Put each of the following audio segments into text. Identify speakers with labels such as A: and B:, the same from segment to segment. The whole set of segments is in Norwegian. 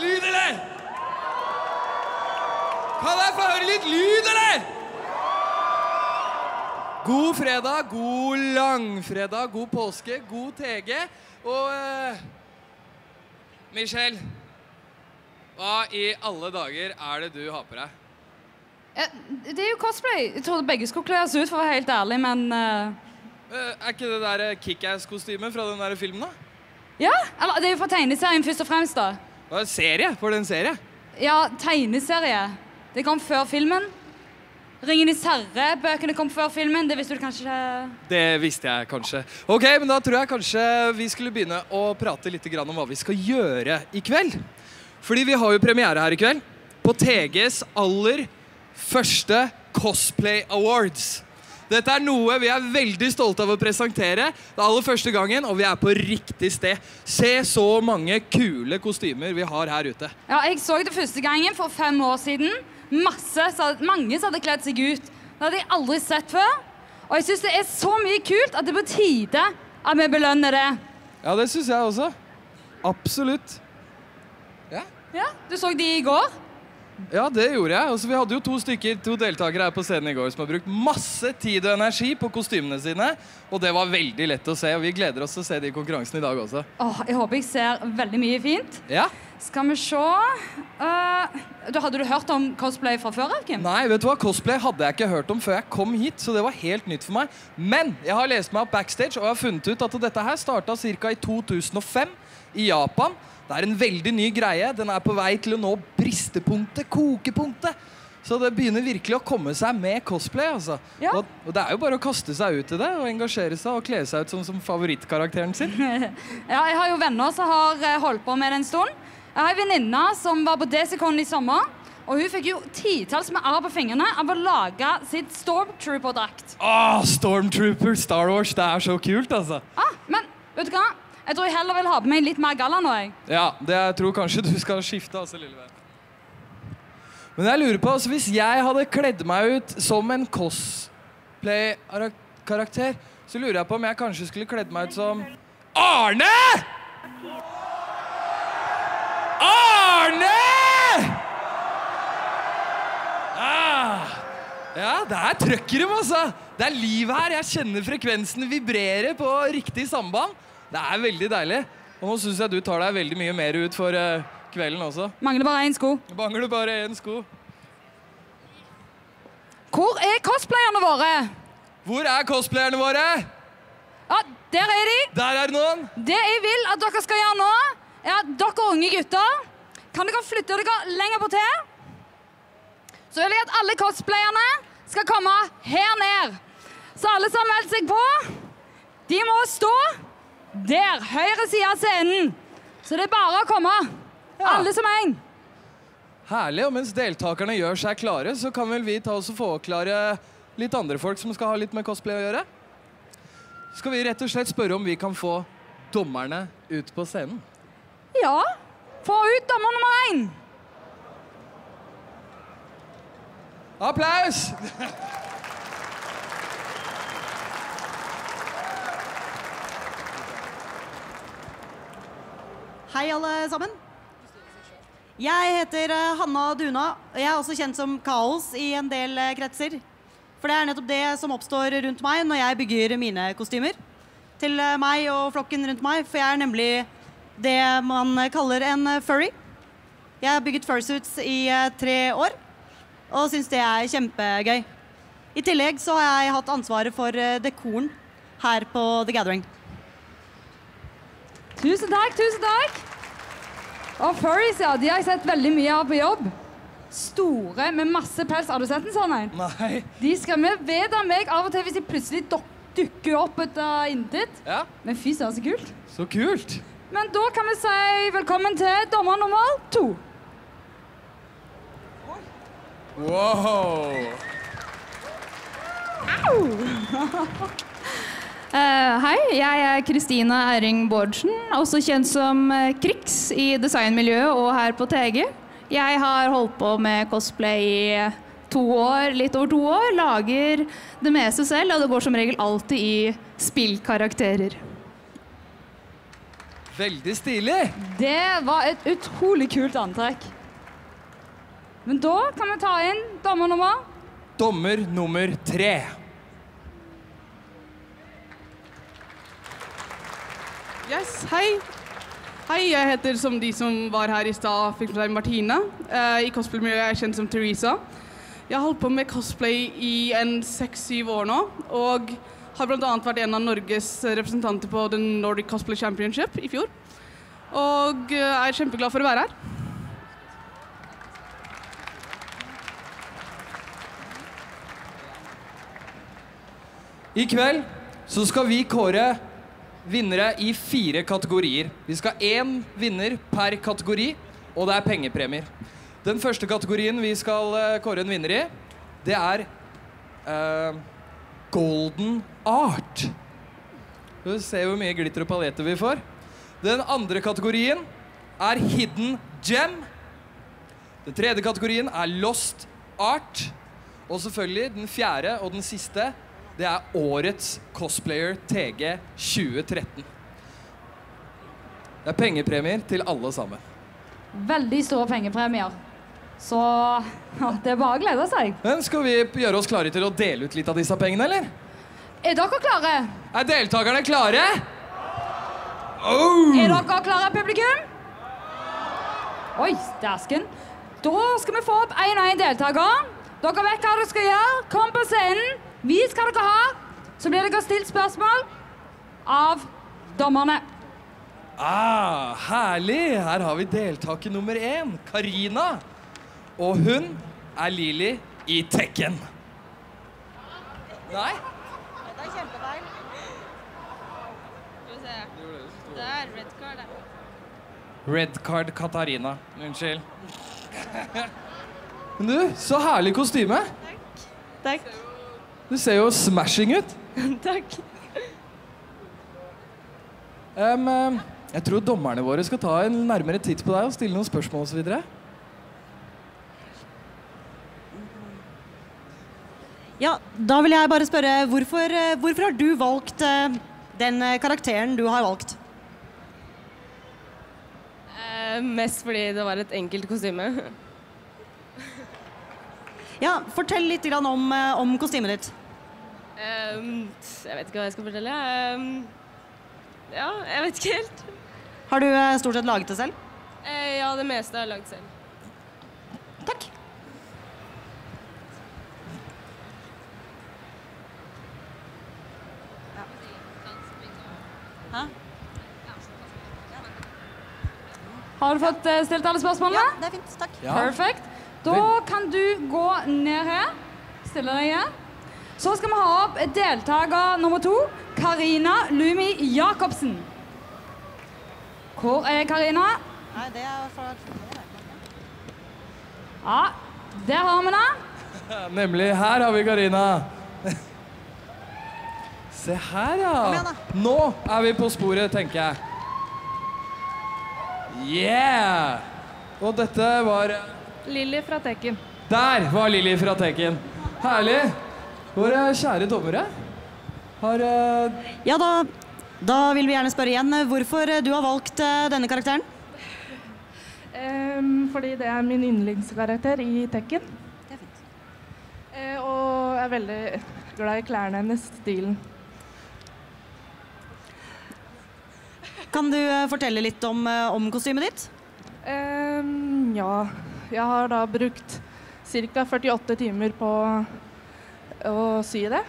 A: lyd, eller? Kan jeg få høre litt lyd, eller? God fredag, god langfredag, god påske, god TG. Og Michelle, hva i alle dager er det du har på deg?
B: Det er jo cosplay. Jeg trodde begge skulle klære oss ut, for å være helt ærlig, men...
A: Er ikke det der Kick-Ass-kostymet fra den der filmen, da?
B: Ja, eller det er jo fra tegneserien først og fremst, da.
A: Det er en serie, for den serie.
B: Ja, tegneserie. Det kom før filmen. Ringenes herre-bøkene kom før filmen, det visste du kanskje ikke? Det
A: visste jeg kanskje. Ok, men da tror jeg kanskje vi skulle begynne å prate litt om hva vi skal gjøre i kveld. Fordi vi har jo premiere her i kveld på TGs aller første Cosplay Awards. Dette er noe vi er veldig stolte av å presentere. Det er aller første gangen, og vi er på riktig sted. Se så mange kule kostymer vi har her ute.
B: Ja, jeg så det første gangen for 5 år siden. Mange som hadde kledd seg ut. Det hadde jeg aldri sett før. Og jeg synes det er så mye kult at det er på tide at vi belønner det.
A: Ja, det synes jeg også. Absolutt.
B: Ja, du så de i går?
A: Ja, det gjorde jeg. Vi hadde jo 2 deltakere her på scenen i går som har brukt masse tid og energi på kostymene sine, og det var veldig lett å se, og vi gleder oss til å se de konkurransene i dag også.
B: Jeg håper jeg ser veldig mye fint.
A: Ja.
B: Skal vi se... Hadde du hørt om cosplay fra før, Kim?
A: Nei, vet du hva? Cosplay hadde jeg ikke hørt om før jeg kom hit, så det var helt nytt for meg. Men jeg har lest meg opp backstage, og jeg har funnet ut at dette her startet cirka i 2005 i Japan. Det er en veldig ny greie. Den er på vei til å nå bristepunktet, kokepunktet. Så det begynner virkelig å komme seg med cosplay, altså.
B: Ja.
A: Og det er jo bare å kaste seg ut i det, og engasjere seg og kle seg ut som favorittkarakteren sin.
B: Ja, jeg har jo venner som har holdt på med det en stund. Jeg har en venninne som var på Desikon i sommer, og hun fikk jo 10-talls med arr på fingrene av å lage sitt Stormtrooper-drakt.
A: Stormtrooper, Star Wars, det er så kult, altså.
B: Men, vet du hva? Jeg tror jeg heller vil ha på meg litt mer galla nå, jeg.
A: Ja, jeg tror kanskje du skal skifte, altså, lille venn. Men jeg lurer på, altså, hvis jeg hadde kledd meg ut som en cosplay-karakter, så lurer jeg på om jeg kanskje skulle kledd meg ut som... Arne! Arne! Ja, det er trøkkere, altså. Det er livet her. Jeg kjenner frekvensen vibrere på riktig samband. Det er veldig deilig. Og nå synes jeg du tar deg veldig mye mer ut for kvelden også.
B: Mangler bare 1 sko.
A: Mangler bare 1 sko.
B: Hvor er cosplayerne våre?
A: Hvor er cosplayerne våre?
B: Ja, der er de.
A: Der er noen.
B: Det jeg vil at dere skal gjøre nå, er at dere unge gutter, kan dere flytte dere lenger på til? Så vil jeg at alle cosplayerne skal komme her ned. Så alle som har meldt seg på, de må stå der, høyre siden av scenen. Så det er bare å komme. Ja. Alle som en.
A: Herlig, og mens deltakerne gjør seg klare, så kan vel vi ta oss og forklare litt andre folk som skal ha litt med cosplay å gjøre. Skal vi rett og slett spørre om vi kan få dommerne ut på scenen?
B: Ja, få ut dommer nummer 1.
A: Applaus!
C: Hei alle sammen. Jeg heter Hanna Duna, og jeg er også kjent som Kaos i en del kretser. For det er nettopp det som oppstår rundt meg når jeg bygger mine kostymer. Til meg og flokken rundt meg, for jeg er nemlig det man kaller en furry. Jeg har bygget fursuits i 3 år, og synes det er kjempegøy. I tillegg så har jeg hatt ansvaret for dekoren her på The Gathering.
B: Tusen takk, tusen takk. Og furries, ja, de har jeg sett veldig mye av på jobb. Store, med masse pels. Har du sett en sånn en?
A: Nei.
B: De skremmer ved av meg av og til hvis de plutselig dukker opp etter intet.
A: Ja.
B: Men fy, så kult.
A: Så kult.
B: Men da kan vi si velkommen til dommer nummer 2.
A: Wow.
B: Au!
D: Hei, jeg er Kristine Eiring Bårdsen, også kjent som Kriks i designmiljøet og her på TG. Jeg har holdt på med cosplay i 2 år, litt over 2 år, lager det meste selv, og det går som regel alltid i spillkarakterer.
A: Veldig stilig.
B: Det var et utrolig kult antrekk. Men da kan vi ta inn dommernummer.
A: Dommer nummer 3.
E: Yes, hei. Hei, jeg heter som de som var her i stad, fikk med seg Martina. I cosplay-miljøet er jeg kjent som Teresa. Jeg har holdt på med cosplay i 6-7 år nå, og har blant annet vært en av Norges representanter på den Nordic Cosplay Championship i fjor. Og er kjempeglad for å være her.
A: I kveld så skal vi kåre vinnere i 4 kategorier. Vi skal ha 1 vinner per kategori, og det er pengepremier. Den første kategorien vi skal kåre en vinner i, det er Golden Art. Du ser hvor mye glitter og paljetter vi får. Den andre kategorien er Hidden Gem. Den tredje kategorien er Lost Art. Og selvfølgelig den fjerde og den siste, det er Årets Cosplayer TG13. Det er pengepremier til alle sammen.
B: Veldig store pengepremier. Så ja, det er bare å glede seg.
A: Men skal vi gjøre oss klare til å dele ut litt av disse pengene, eller?
B: Er dere klare?
A: Er deltakerne klare?
B: Er dere klare, publikum? Oi, stersken. Da skal vi få opp en og en deltaker. Dere vet hva dere skal gjøre. Kom på scenen. Vis hva dere har. Så blir dere stilt spørsmål av dommerne.
A: Herlig! Her har vi deltaker nummer 1, Karina. Og hun er Lili i Tekken. Nei?
C: Det er kjempefeil.
F: Skal vi se. Det er red card, da.
A: Red card Katarina. Unnskyld. Men du, så herlig kostyme.
F: Takk.
A: Du ser jo smashing ut.
F: Takk.
A: Jeg tror dommerne våre skal ta en nærmere titt på deg og stille noen spørsmål og så videre.
C: Ja, da vil jeg bare spørre, hvorfor har du valgt den karakteren du har valgt?
F: Mest fordi det var et enkelt kostyme.
C: Ja, fortell litt grann om kostymet ditt.
F: Jeg vet ikke hva jeg skal fortelle. Ja, jeg vet ikke helt.
C: Har du stort sett laget det selv?
F: Ja, det meste har jeg lagd selv.
C: Takk. Hæ?
B: Har du fått stilt alle spørsmålene?
C: Ja, det er fint. Takk.
A: Ja.
B: Perfekt. Da kan du gå ned her. Stille deg igjen. Så skal vi ha opp deltaker nummer 2, Karina Lumi Jacobsen. Hvor er Karina?
C: Nei, det er for...
B: Ja, der har vi den.
A: Nemlig, her har vi Karina. Se her, ja.
C: Kom igjen, da.
A: Nå er vi på sporet, tenker jeg. Yeah! Og dette var...
F: Lili fra Tekken.
A: Der var Lili fra Tekken. Herlig. Våre kjære dommere har...
C: Ja, da vil vi gjerne spørre igjen hvorfor du har valgt denne karakteren.
G: Fordi det er min yndlingskarakter i Tekken.
C: Det er fint.
G: Og jeg er veldig glad i klærne hennes, stilen.
C: Kan du fortelle litt om kostymet ditt?
G: Ja, jeg har da brukt ca. 48 timer på å sy det.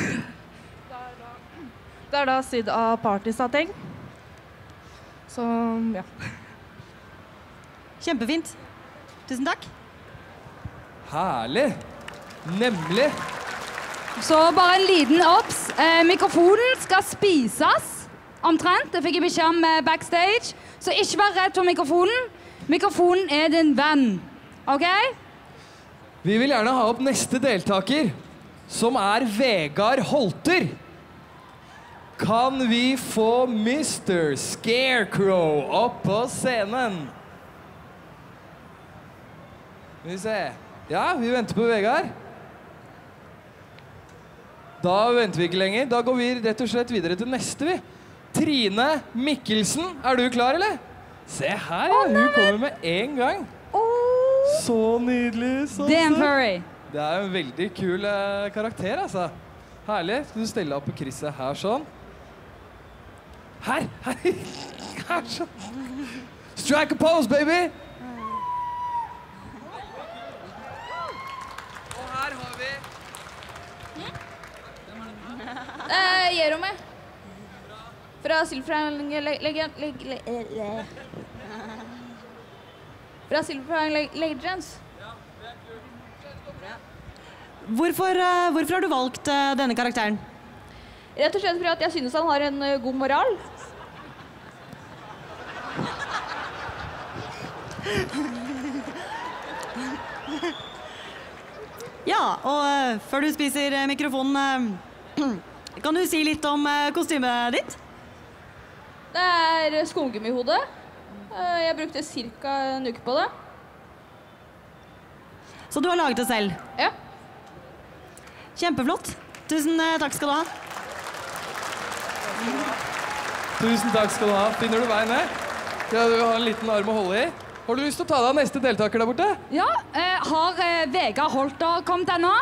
G: Det er da sydd av partysateng. Så, ja.
C: Kjempefint. Tusen takk.
A: Herlig. Nemlig.
B: Så bare en liten obs. Mikrofonen skal spises omtrent. Det fikk jeg beskjed om backstage. Så ikke vær redd for mikrofonen. Mikrofonen er din venn. Ok?
A: Vi vil gjerne ha opp neste deltaker, som er Vegard Holter. Kan vi få Mr. Scarecrow opp på scenen? Skal vi se. Ja, vi venter på Vegard. Da venter vi ikke lenger. Da går vi rett og slett videre til neste, vi. Trine Mikkelsen, er du klar, eller? Se her, ja. Hun kommer med en gang. Så nydelig. Så
B: Damn Furry.
A: Det er en veldig kul karakter, altså. Herlig. Skal du stelle opp på krysset her sånn? Her sånn. Strike a pose, baby! Og her har vi...
D: Jerome. Fra Silverfang Legends.
C: Hvorfor har du valgt denne karakteren?
D: Rett og slett fordi at jeg synes han har en god moral.
C: Ja, og før du spiser mikrofonen, kan du si litt om kostymet ditt?
D: Det er skumgummihode. Jeg brukte cirka en uke på det.
C: Så du har laget det selv?
D: Ja.
C: Kjempeflott. Tusen takk skal du ha.
A: Tusen takk skal du ha. Finner du vei ned? Ja, du har en liten arm å holde i. Har du lyst til å ta deg av neste deltaker der borte?
B: Ja, har Vegard Holter kommet ennå?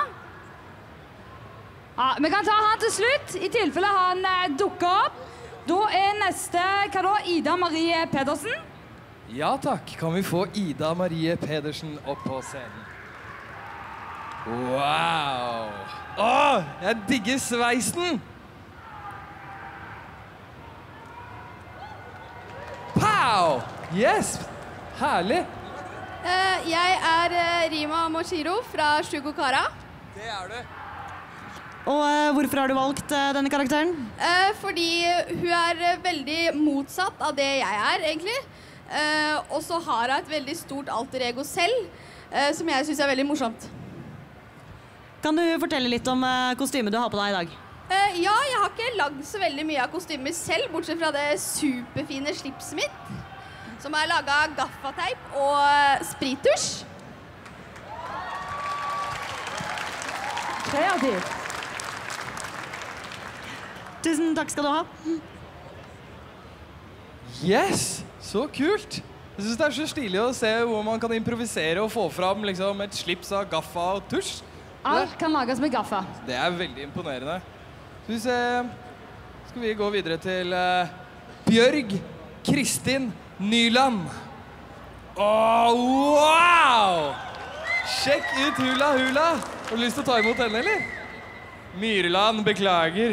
B: Ja, vi kan ta han til slutt, i tilfelle han dukker opp. Da er neste, hva da, Ida Marie Pedersen?
A: Ja takk, kan vi få Ida Marie Pedersen opp på scenen? Wow! Åh, jeg digger sveisen! Pow! Yes! Herlig!
D: Jeg er Rima Moshiro fra Shugokara.
A: Det er du.
C: Og hvorfor har du valgt denne karakteren?
D: Fordi hun er veldig motsatt av det jeg er, egentlig. Og så har hun et veldig stort alter ego selv, som jeg synes er veldig morsomt.
C: Kan du fortelle litt om kostymet du har på deg i dag?
D: Ja, jeg har ikke lagd så veldig mye av kostymer selv, bortsett fra det superfine slipset mitt, som er laget av gaffateip og sprittusj.
B: Kreativt.
C: Tusen takk skal du ha.
A: Yes! Så kult! Jeg synes det er så stilig å se hvor man kan improvisere og få fram liksom, et slips av gaffa og tusj.
B: Alt kan lages med gaffa.
A: Det er veldig imponerende. Skal vi gå videre til Bjørg Kristin Nyland. Åh, wow! Sjekk ut Hula Hula. Har du lyst til å ta imot henne, eller? Myrland, beklager.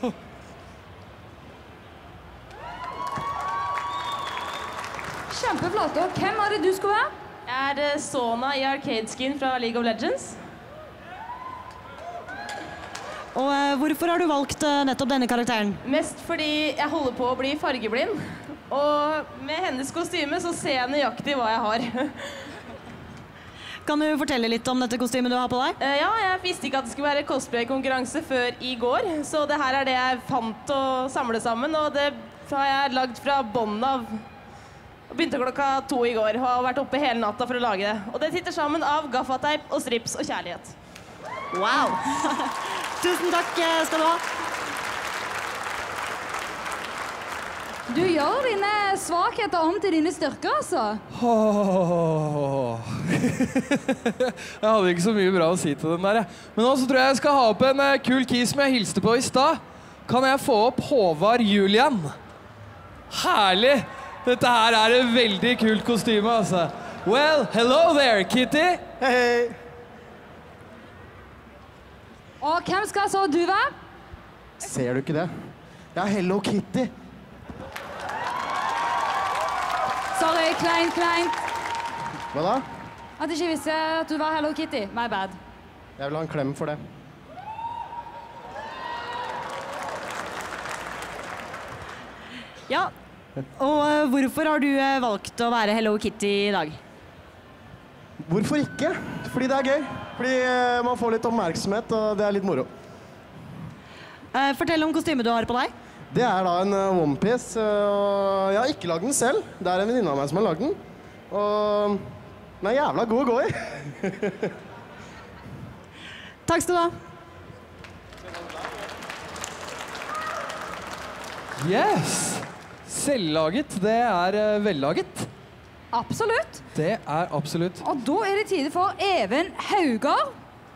B: Kjempeflott. Og hvem er det du skal være?
F: Jeg er Sona i Arcade Skin fra League of Legends.
C: Og hvorfor har du valgt nettopp denne karakteren?
F: Mest fordi jeg holder på å bli fargeblind. Og med hennes kostyme så ser jeg nøyaktig hva jeg har.
C: Kan du fortelle litt om dette kostymet du har på deg?
F: Ja, jeg visste ikke at det skulle være cosplay-konkurranse før i går. Så det her er det jeg fant å samle sammen, og det har jeg lagd fra bånd av. Begynte 2:00 i går, og har vært oppe hele natta for å lage det. Og det sitter sammen av gaffateip og strips og kjærlighet.
C: Wow! Tusen takk skal du ha.
B: Du gjør dine svakheter om til dine styrker, altså.
A: Jeg hadde ikke så mye bra å si til den der. Men nå så tror jeg skal ha opp en kul kis som jeg hilste på i stad. Kan jeg få opp Håvard Julian? Herlig! Dette her er et veldig kult kostyme, altså. Well, hello there, Kitty.
H: Hei.
B: Og hvem skal så du være?
H: Ser du ikke det? Jeg er Hello Kitty.
B: Sorry, kleint.
H: Hva da?
B: At jeg ikke visste at du var Hello Kitty. My bad.
H: Jeg vil ha en klem for det.
C: Ja, og hvorfor har du valgt å være Hello Kitty i dag?
H: Hvorfor ikke? Fordi det er gøy. Fordi man får litt oppmerksomhet, og det er litt moro.
C: Fortell om kostymet du har på deg.
H: Det er da en onepiece, og jeg har ikke lagd den selv. Det er en venninne av meg som har lagd den. Og den er jævla god å gå i.
C: Takk skal du ha.
A: Yes! Selvlaget, det er vellaget.
B: Absolutt.
A: Det er absolutt.
B: Og da er det tide for Even Hauger.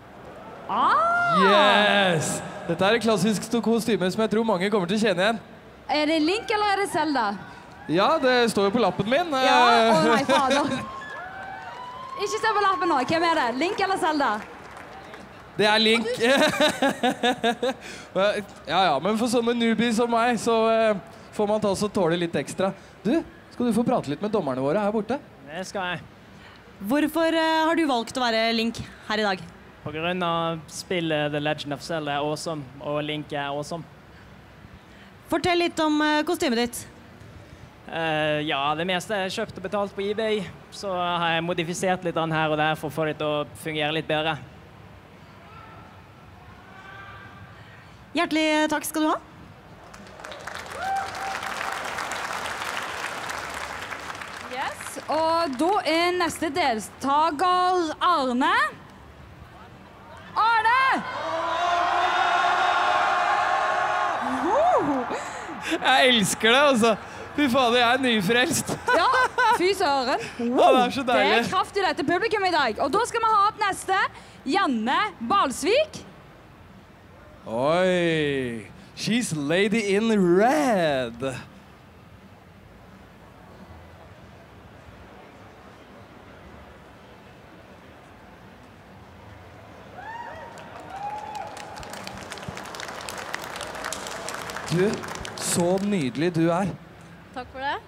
A: Yes! Dette er et klassisk kostyme som jeg tror mange kommer til å kjenne igjen.
B: Er det Link eller er det Zelda?
A: Ja, det står jo på lappen min.
B: Ja, å nei, fader. Ikke se på lappen nå. Hvem er det? Link eller Zelda?
A: Det er Link. Ja, men for sånne newbies som meg, så får man ta oss og tåle litt ekstra. Du, skal du få prate litt med dommerne våre her borte?
I: Det skal jeg.
C: Hvorfor har du valgt å være Link her i dag?
I: På grunn av spillet The Legend of Zelda er awesome, og Link er awesome.
C: Fortell litt om kostymet ditt.
I: Ja, det meste er kjøpt og betalt på eBay, så har jeg modifisert litt her og der for å få det til å fungere litt bedre.
C: Hjertelig takk skal du ha.
B: Yes, og da er neste deltaker Arne. Arne!
A: Jeg elsker det, altså. Fy fader, jeg er nyfrelst.
B: Ja, fy søren.
A: Det er så deilig.
B: Det er kraft i dette publikum i dag. Og da skal vi ha opp neste, Janne Balsvik.
A: Oi, she's lady in red. Du, så nydelig du er.
J: Takk for det.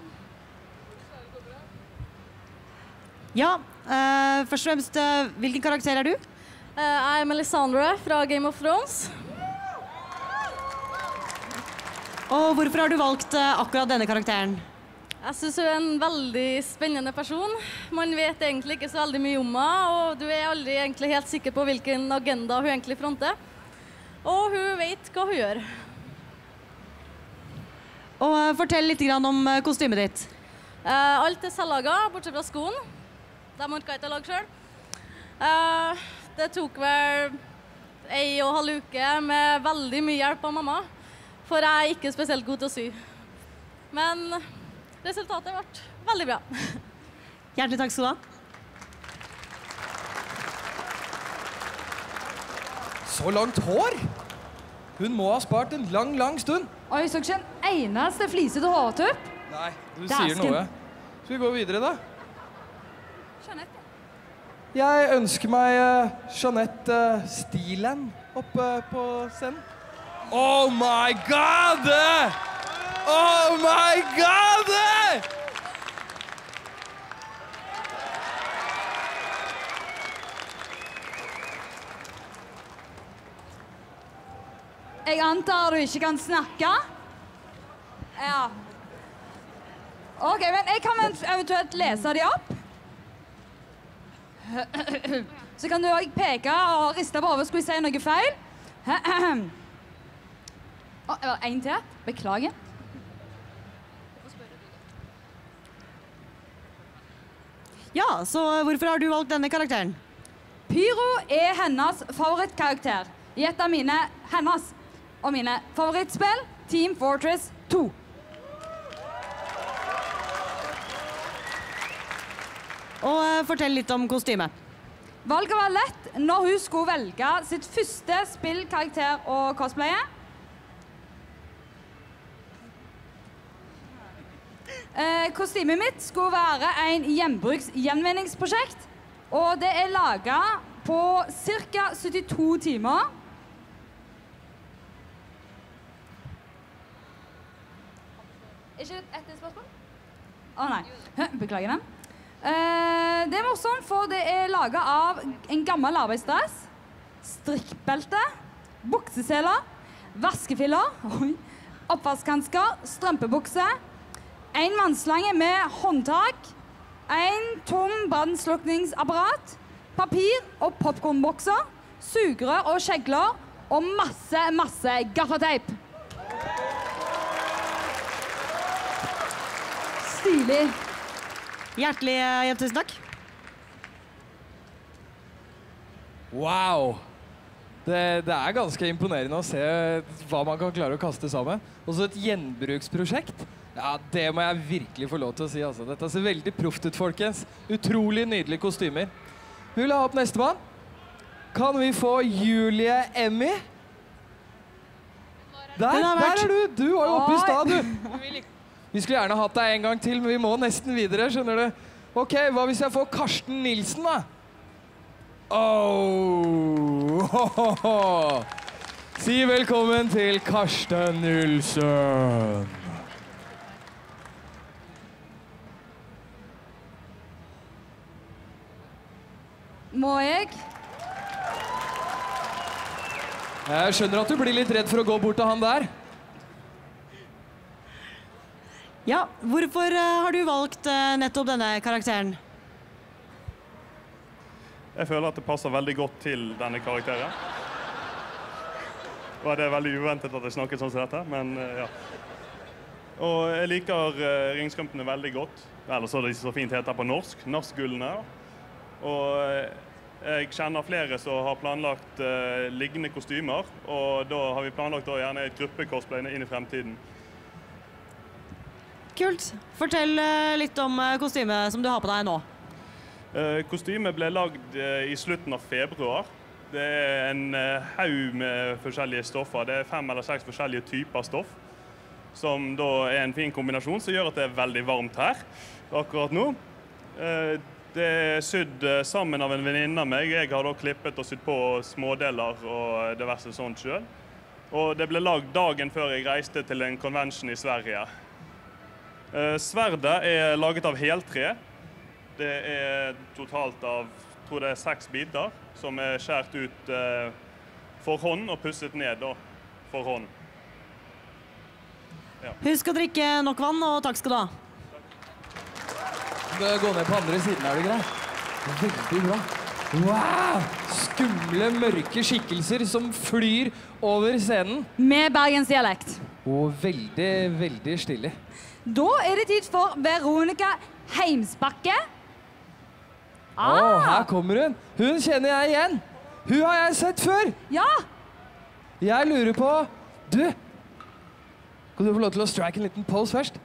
C: Ja, først og fremst, hvilken karakter er du?
J: Jeg er Melisandre fra Game of Thrones.
C: Og hvorfor har du valgt akkurat denne karakteren?
J: Jeg synes hun er en veldig spennende person. Man vet egentlig ikke så veldig mye om henne, og du er aldri egentlig helt sikker på hvilken agenda hun egentlig fronter. Og hun vet hva hun gjør.
C: Og fortell litt om kostymet ditt.
J: Alt er selvlaget, bortsett fra skoen. De orket jeg ikke å lage selv. Det tok vel 1,5 uke med veldig mye hjelp av mamma, for jeg er ikke spesielt god til å sy. Men resultatet ble veldig bra.
C: Hjertelig takk skal du ha.
A: Så langt hår! Hun må ha spart en lang stund.
B: Og jeg så ikke en eneste flisete hårtupp.
A: Nei, du sier noe. Skal vi gå videre da?
B: Jeanette.
A: Jeg ønsker meg Jeanette Stilen oppe på scenen. Oh my god! Oh my god!
B: Jeg antar du ikke kan snakke? Ja. Ok, men jeg kan eventuelt lese de opp. Så kan du også peke og riste på hodet. Skulle jeg si noe feil? Det var en til. Beklager.
C: Ja, så hvorfor har du valgt denne karakteren?
B: Pyro er hennes favorittkarakter. I et av hennes og mine favorittspill, Team Fortress 2.
C: Og fortell litt om kostymet.
B: Valget var lett når hun skulle velge sitt første spillkarakter og cosplaye. Kostymet mitt skulle være en gjenbruksgjenvinningsprosjekt, og det er laget på ca. 72 timer. Ikke et spørsmål? Å nei, beklager den. Det er morsomt, for det er laget av en gammel arbeidsdress, strikkbelte, bukseseler, vaskefiller, oppvaskhansker, strømpebukse, en vannslange med håndtak, en tom brannslukningsapparat, papir og popcornbokser, sugerør og skjegler, og masse gaffateip. Stilig.
C: Hjertelig tusen takk.
A: Wow. Det er ganske imponerende å se hva man kan klare å kaste sammen. Også et gjenbruksprosjekt. Ja, det må jeg virkelig få lov til å si. Altså. Dette ser veldig proft ut, folkens. Utrolig nydelige kostymer. Vi vil ha opp nestemann. Kan vi få Julie Emmy? Der er du! Du var jo oppe i stad, du. Vi skulle gjerne hatt deg en gang til, men vi må nesten videre, skjønner du. Ok, hva hvis jeg får Karsten Nilsen, da? Si velkommen til Karsten Nilsen.
B: Må jeg?
A: Jeg skjønner at du blir litt redd for å gå bort til han der.
C: Ja, hvorfor har du valgt nettopp denne karakteren?
K: Jeg føler at det passer veldig godt til denne karakteren. Og det er veldig uventet at jeg snakker sånn som dette, men ja. Og jeg liker ringskrømpene veldig godt. Eller så er det så fint heter på norsk, Narsgullene. Og jeg kjenner flere som har planlagt liggende kostymer, og da har vi planlagt gjerne et gruppecosplay inn i fremtiden.
C: Kult. Fortell litt om kostymet som du har på deg nå.
K: Kostymet ble lagd i slutten av februar. Det er en haug med forskjellige stoffer. Det er 5 eller 6 forskjellige typer stoff, som da er en fin kombinasjon, som gjør at det er veldig varmt her akkurat nå. Det er sydd sammen av en venninne av meg. Jeg har da klippet og sydd på smådeler og diverse sånt selv. Og det ble lagd dagen før jeg reiste til en convention i Sverige. Sverdet er laget av heltre. Det er totalt av, tror det er 6 biter, som er skjært ut for hånd og pusset ned da, for hånd. Ja.
C: Husk å drikke nok vann, og takk skal du ha.
A: Gå ned på andre siden, er det greit? Veldig bra. Wow! Skumle, mørke skikkelser som flyr over scenen.
B: Med bergensdialekt.
A: Og veldig, veldig stille.
B: Da er det tid for Veronica Heimsbakke.
A: Her kommer hun. Hun kjenner jeg igjen. Hun har jeg sett før.
B: Ja.
A: Jeg lurer på... Du, kan du få lov til å strike en liten pose først?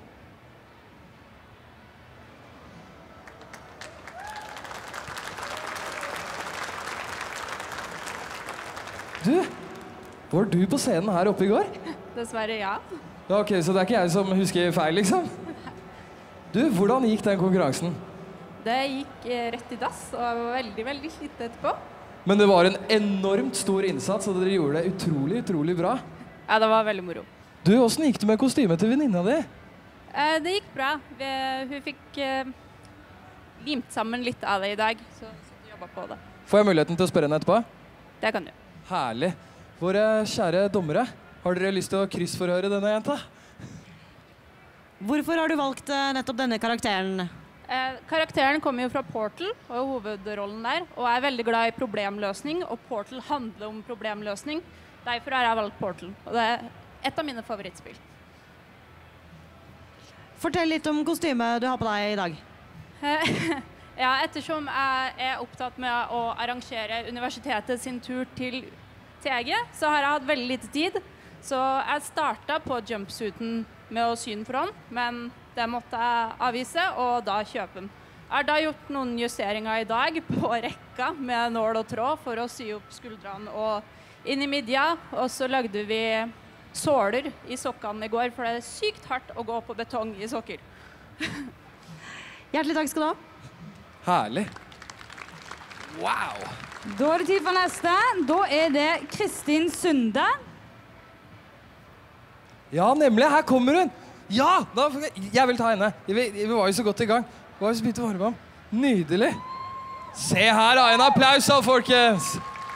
A: Du, var du på scenen her oppe i går?
G: Dessverre, ja.
A: Ja, ok, så det er ikke jeg som husker feil, liksom? Du, hvordan gikk den konkurransen?
G: Det gikk rett i dass, og jeg var veldig, veldig sliten etterpå.
A: Men det var en enormt stor innsats, og dere gjorde det utrolig, utrolig bra.
G: Ja, det var veldig moro.
A: Du, hvordan gikk det med kostymet til venninna di?
G: Det gikk bra. Hun fikk limt sammen litt av det i dag, så vi jobbet på det.
A: Får jeg muligheten til å spørre henne etterpå?
G: Det kan du.
A: Herlig. Våre kjære dommere, har dere lyst til å kryssforhøre denne jenta?
C: Hvorfor har du valgt nettopp denne karakteren?
G: Karakteren kommer jo fra Portal, og er hovedrollen der, og er veldig glad i problemløsning, og Portal handler om problemløsning. Derfor har jeg valgt Portal, og det er et av mine favorittspill.
C: Fortell litt om kostymet du har på deg i dag.
G: Ja, ettersom jeg er opptatt med å arrangere universitetet sin tur til TG, så har jeg hatt veldig lite tid. Så jeg startet på jumpsuiten med å sy den for hånd, men det måtte jeg avvise, og da kjøpe den. Jeg har da gjort noen justeringer i dag på rekka med nål og tråd for å sy opp skuldrene og inn i midja, og så lagde vi såler i sokkene i går, for det er sykt hardt å gå på betong i sokker.
C: Hjertelig takk skal du ha.
A: Herlig. Wow!
B: Da er det tid for neste. Da er det Kristin Sunde.
A: Ja, nemlig. Her kommer hun. Ja! Jeg vil ta henne. Vi var jo så godt i gang. Vi var jo så begynt å varme om. Nydelig. Se her, da. En applaus da, folkens.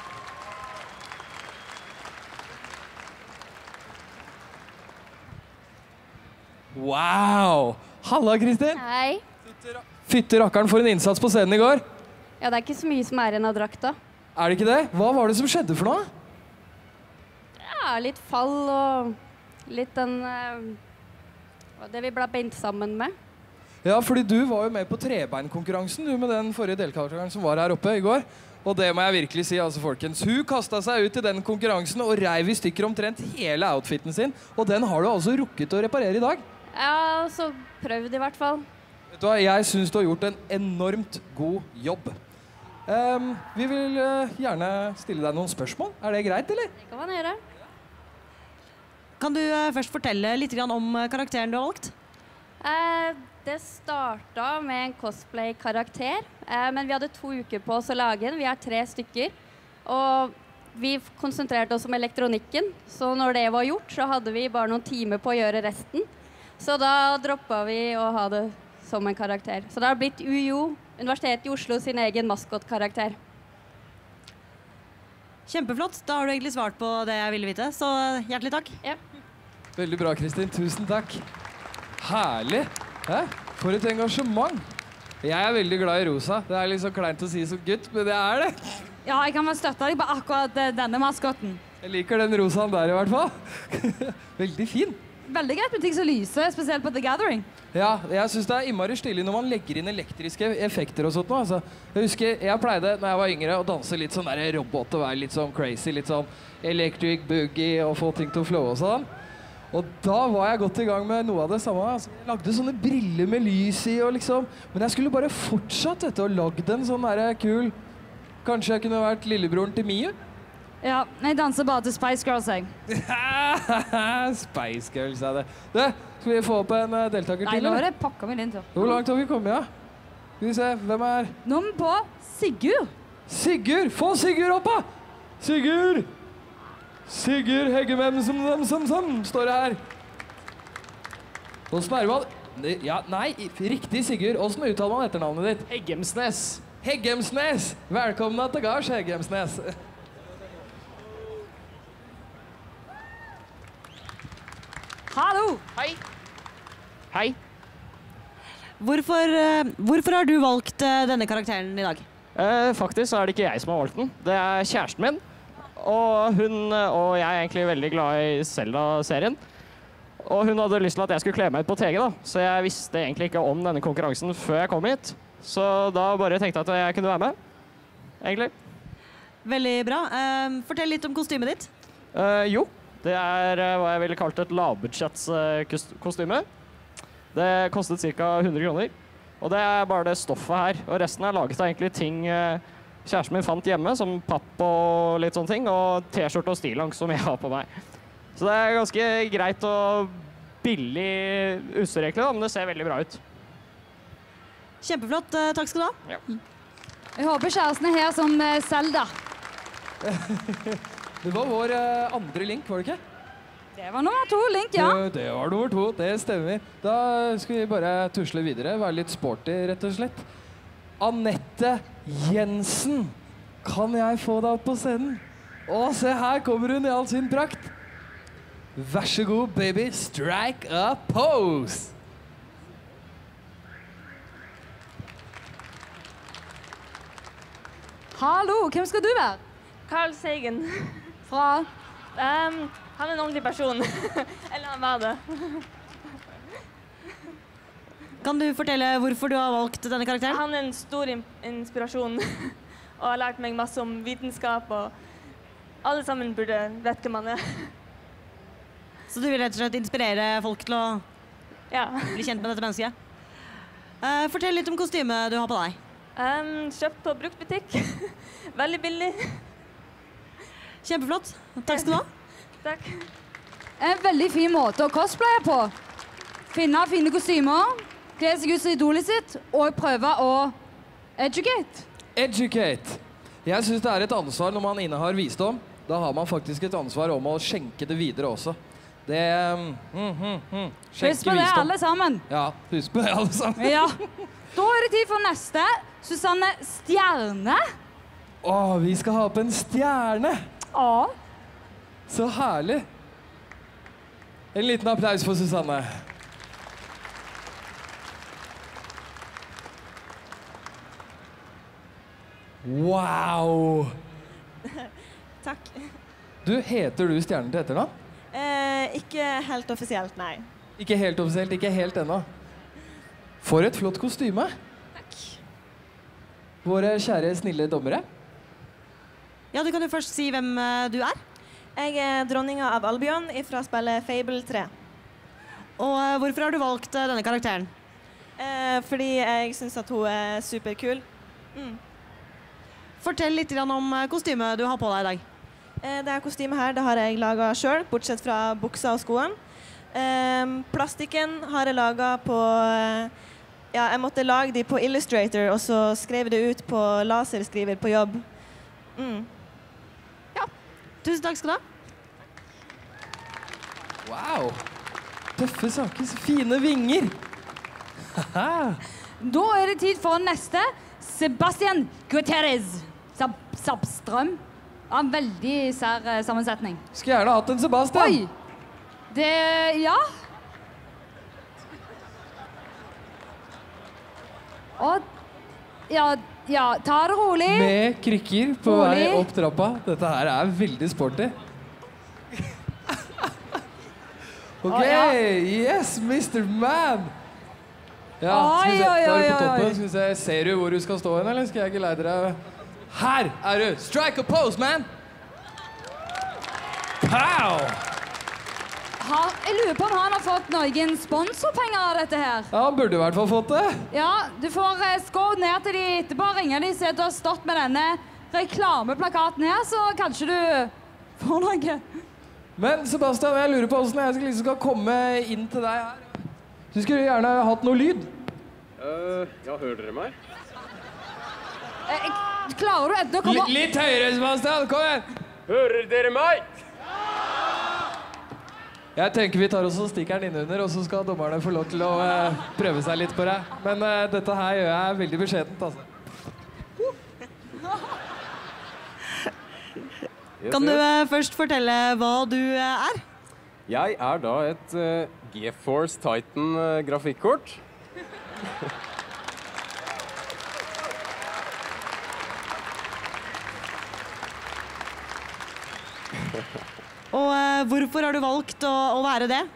A: Wow! Halla, Kristin.
L: Hei.
A: Fytte rakkeren for en innsats på scenen i går.
L: Ja, det er ikke så mye som er igjen av drakta.
A: Er det ikke det? Hva var det som skjedde for noe?
L: Ja, litt fall og litt den det vi ble beint sammen med.
A: Ja, fordi du var jo med på trebeinkonkurransen, du med den forrige deltakeren som var her oppe i går. Og det må jeg virkelig si, altså, folkens. Hun kastet seg ut i den konkurransen og reiv i stykker omtrent hele outfiten sin. Og den har du altså rukket å reparere i dag.
L: Ja, så prøvd i hvert fall.
A: Vet du hva, jeg synes du har gjort en enormt god jobb. Vi vil gjerne stille deg noen spørsmål. Er det greit, eller?
L: Det kan man gjøre.
C: Kan du først fortelle litt om karakteren du har valgt?
L: Det startet med en cosplay-karakter, men vi hadde 2 uker på oss å lage den. Vi er 3 stykker, og vi konsentrerte oss om elektronikken. Så når det var gjort, så hadde vi bare noen timer på å gjøre resten. Så da droppet vi å ha det som en karakter. Så det har blitt UiO, Universitetet i Oslo, sin egen maskotkarakter.
C: Kjempeflott. Da har du egentlig svart på det jeg ville vite, så hjertelig takk.
L: Ja.
A: Veldig bra, Kristin. Tusen takk. Herlig. Hæ? For et engasjement. Jeg er veldig glad i rosa. Det er litt så kleint å si som gutt, men det er det.
B: Ja, jeg kan vel støtte deg på akkurat denne maskotten.
A: Jeg liker den rosaen der i hvert fall. Veldig fin.
B: Veldig greit med ting som lyser, spesielt på The Gathering.
A: Ja, jeg synes det er innmari stilig når man legger inn elektriske effekter og sånt nå. Altså, jeg husker, jeg pleide når jeg var yngre å danse litt sånn der robot og være litt sånn crazy, litt sånn electric boogie og få ting til å flow og sånn. Og da var jeg godt i gang med noe av det samme. Altså, jeg lagde sånne briller med lys i og liksom, men jeg skulle bare fortsatt og lagd en sånn der kul, kanskje jeg kunne vært lillebroren til Miu?
B: Ja, jeg danser bare til Spice Girls, jeg.
A: Spice Girls, er det. Du, skal vi få opp en deltaker til?
B: Nei, nå er det pakka min inn til.
A: Hvor langt har vi kommet, ja? Skal vi se, hvem er?
B: Nå er vi på Sigurd.
A: Sigurd! Få Sigurd opp, da! Sigurd! Sigurd Heggemem som står det her. Hvordan er det? Ja, nei, riktig Sigurd. Hvordan uttaler man etternavnet ditt?
I: Heggemsnes.
A: Heggemsnes! Velkommen til gards, Heggemsnes.
B: Hallo!
I: Hei. Hei.
C: Hvorfor har du valgt denne karakteren i dag?
I: Faktisk så er det ikke jeg som har valgt den. Det er kjæresten min. Og hun og jeg er egentlig veldig glad i Zelda-serien. Og hun hadde lyst til at jeg skulle kle meg ut på TG, da. Så jeg visste egentlig ikke om denne konkurransen før jeg kom hit. Så da bare tenkte jeg at jeg kunne være med, egentlig.
C: Veldig bra. Fortell litt om kostymet ditt.
I: Jo, det er hva jeg ville kalt et lavbudsjettskostyme. Det kostet ca. 100 kroner. Og det er bare det stoffet her. Og resten er laget av egentlig ting kjæresten min fant hjemme, som papp og litt sånne ting, og t-skjorte og stillongs som jeg har på meg. Så det er ganske greit og billig utstyr egentlig, men det ser veldig bra ut.
C: Kjempeflott. Takk skal du ha.
I: Ja.
B: Jeg håper kjæresten er her som Zelda.
A: Det var vår andre link, var det ikke?
B: Det var nummer 2 link, ja.
A: Det var nummer 2, det stemmer. Da skal vi bare tusle videre, være litt sporty, rett og slett. Anette Jensen, kan jeg få deg opp på scenen? Å, se her kommer hun i all sin prakt. Vær så god, baby, strike a pose!
B: Hallo, hvem skal du være?
F: Carl Sagan.
B: Fra?
F: Han er en ordentlig person. Eller han var det.
C: Kan du fortelle hvorfor du har valgt denne karakteren?
F: Han er en stor inspirasjon. Og har lært meg masse om vitenskap, og alle sammen burde vet hvem han er.
C: Så du vil rett og slett inspirere folk til å
F: Ja.
C: bli kjent med dette mennesket? Fortell litt om kostymet du har på deg.
F: Kjøpt på bruktbutikk. Veldig billig.
C: Kjempeflott. Takk skal du ha.
F: Takk.
B: En veldig fin måte å cosplaye på. Finne fine kostymer, kle seg ut som idolet sitt, og prøve å educate.
A: Educate. Jeg synes det er et ansvar når man innehar visdom. Da har man faktisk et ansvar om å skjenke det videre også. Det
B: Husk på det, alle sammen.
A: Ja, husk på det, alle sammen.
B: Ja. Da er det tid for neste. Susanne Stjerne.
A: Å, vi skal ha opp en stjerne.
B: Ja.
A: Så herlig. En liten applaus for Susanne. Wow!
M: Takk.
A: Du, heter du Stjernen til etternavn?
M: Ikke helt offisielt, nei.
A: Ikke helt offisielt, ikke helt ennå. For et flott kostyme.
M: Takk.
A: Våre kjære, snille dommere.
C: Ja, du kan jo først si hvem du er.
M: Jeg er dronninga av Albion fra spillet Fable 3.
C: Og hvorfor har du valgt denne karakteren?
M: Fordi jeg synes at hun er superkul.
C: Fortell litt om kostymet du har på deg i dag.
M: Det kostymet her, det har jeg laget selv, bortsett fra buksa og skoene. Plastikken har jeg laget på... Ja, jeg måtte lage de på Illustrator, og så skrev det ut på laserskriver på jobb.
C: Ja, tusen takk skal du ha.
A: Wow! Tøffe saker, så fine vinger.
B: Da er det tid for neste. Sebastian Gutierrez. Sabstrøm. Ja, en veldig sær sammensetning.
A: Skulle gjerne hatt en Sebastian.
B: Oi! Det... ja. Og... ja, ta det rolig.
A: Med krykker på vei opp trappa. Dette her er veldig sporty. Ok, yes, Mr. Man. Ja, skal vi se, da er du på toppen. Skal vi se, ser du hvor du skal stå hen, eller skal jeg ikke leie dere? Her er du. Strike a pose, man. Pow!
B: Jeg lurer på om han har fått noen sponsorpenger av dette her.
A: Ja, han burde i hvert fall fått det.
B: Ja, du får skå ned til de etterpå, ringe de, se at du har stått med denne reklameplakaten her, så kanskje du får noe.
A: Men Sebastian, jeg lurer på hvordan jeg skal komme inn til deg her. Du skulle gjerne hatt noe lyd.
N: Ja, hører dere meg?
B: Klarer du enten å komme...
A: Litt høyere, Sebastian, kom igjen.
N: Hører dere meg?
A: Jeg tenker vi tar oss og stikker den innunder, og så skal dommerne få lov til å prøve seg litt på deg. Men dette her gjør jeg veldig beskjedent, altså.
C: Kan du først fortelle hva du er?
N: Jeg er da et GeForce Titan grafikkort.
C: Og hvorfor har du valgt å være det?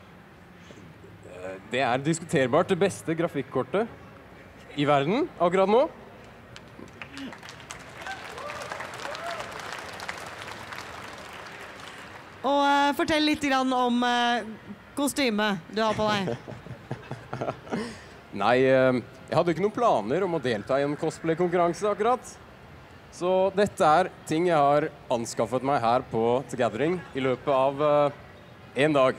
N: Det er diskuterbart det beste grafikkortet i verden akkurat nå.
C: Og fortell litt om kostymet du har på deg.
N: Nei, jeg hadde ikke noen planer om å delta i en cosplay-konkurranse akkurat. Så dette er ting jeg har anskaffet meg her på The Gathering i løpet av en dag.